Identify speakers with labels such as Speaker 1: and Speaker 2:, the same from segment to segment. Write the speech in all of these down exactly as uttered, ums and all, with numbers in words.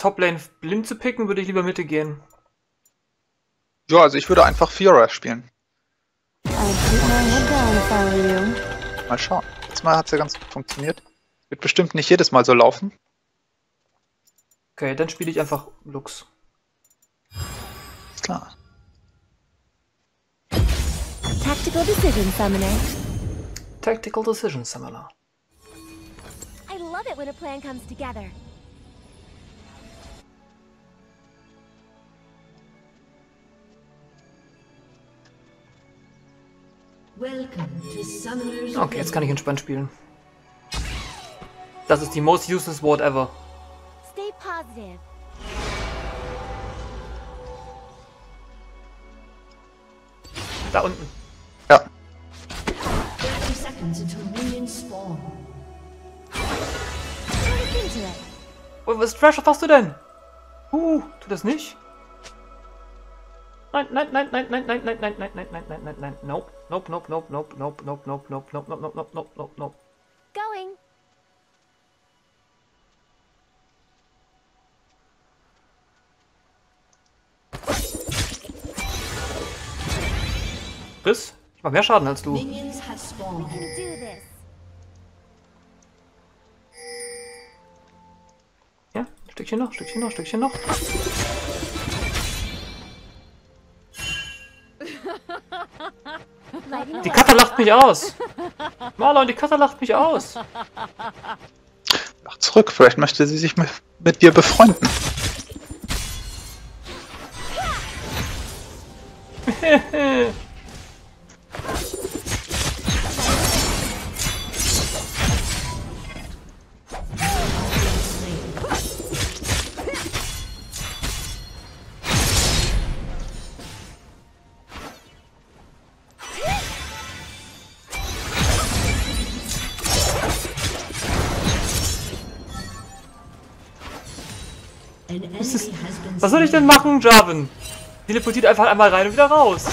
Speaker 1: Toplane blind zu picken, würde ich lieber Mitte gehen.
Speaker 2: Ja, also ich würde einfach Fiora spielen. Mal schauen. Letztes Mal hat es ja ganz gut funktioniert. Wird bestimmt nicht jedes Mal so laufen.
Speaker 1: Okay, dann spiele ich einfach Lux.
Speaker 2: Ist klar.
Speaker 3: Tactical Decision Summoner.
Speaker 1: Tactical Decision Summoner.
Speaker 3: I love it when a plan comes together.
Speaker 1: Okay, jetzt kann ich entspannt spielen. Das ist die most useless ward ever.
Speaker 3: Stay positive.
Speaker 1: Da unten.
Speaker 2: Ja.
Speaker 1: Oh, was Trash, was machst du denn? Uh, tu das nicht? Nein, nein, nein, nein, nein, nein, nein, nein, nein, nein, nein, nein, nein, nein, nope, nope, nope, nope, nope, nope, nope, nope, nope, nope, nope, nope, nope, nope, nope.
Speaker 3: Going.
Speaker 1: Chris, ich mach mehr Schaden als du.
Speaker 3: We can do this.
Speaker 1: Ja, Stückchen noch, Stückchen noch, Stückchen noch. Die Katze lacht mich aus. Marlon, die Katze lacht mich aus.
Speaker 2: Ach, zurück. Vielleicht möchte sie sich mit, mit dir befreunden.
Speaker 1: Was, ist, was soll ich denn machen, Jarvan? Teleportiert einfach einmal rein und wieder raus.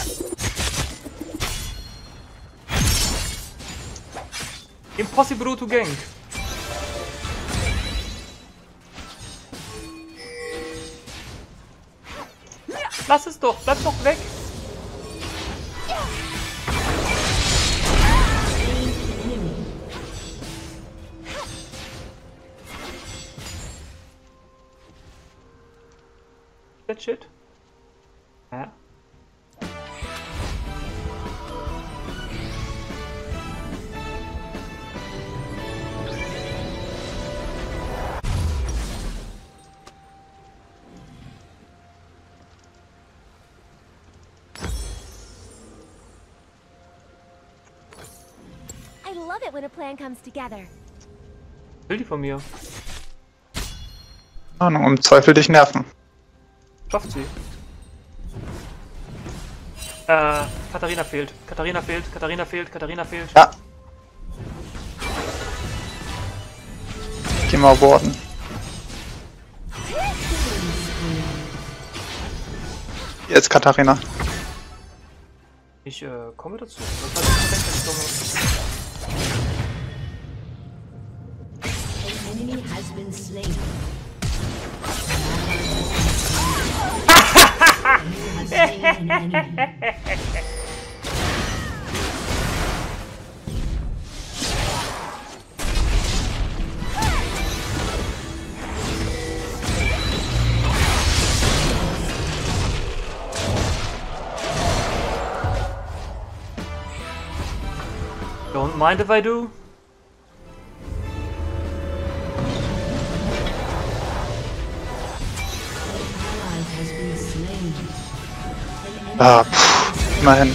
Speaker 1: Impossible to gank. Lass es doch, bleib doch weg. That shit. Ja.
Speaker 3: I love it when a plan comes together.
Speaker 1: Will die von mir?
Speaker 2: Ahnung, um Zweifel dich nerven.
Speaker 1: Schafft sie. Äh, Katharina fehlt. Katharina fehlt, Katharina fehlt, Katharina fehlt.
Speaker 2: Ja. Geh mal warden. Jetzt Katharina.
Speaker 1: Ich äh, komme dazu. Was hat ich denn komme?
Speaker 4: Enemy has been slain. You have slain an enemy.
Speaker 1: Don't mind if I do.
Speaker 2: Ah, pff, immerhin.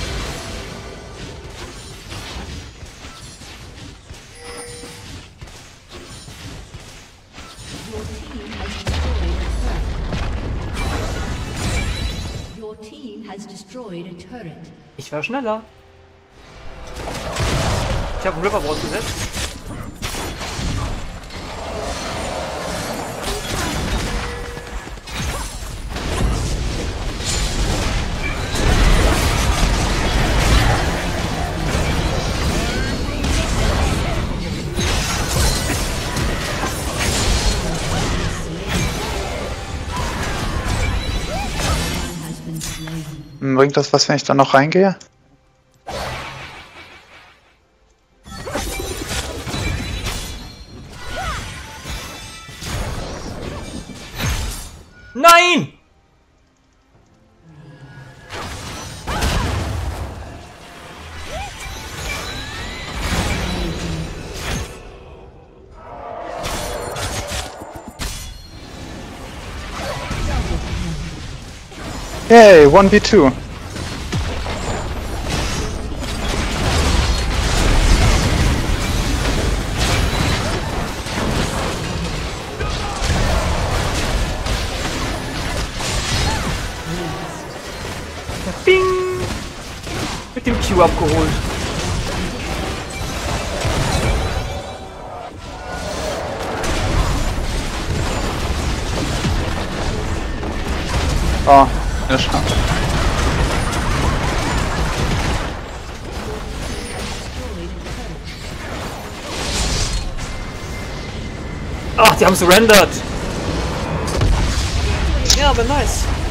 Speaker 4: Your team has destroyed a turret.
Speaker 1: Ich war schneller. Ich habe einen Riverboard gesetzt.
Speaker 2: Bringt das was, wenn ich da noch reingehe?
Speaker 1: Nein!
Speaker 2: Yay, one v two.
Speaker 1: Bing! Mit dem Q abgeholt.
Speaker 2: Oh, ja schon.
Speaker 1: Ach, die haben surrendered. Ja, aber nice.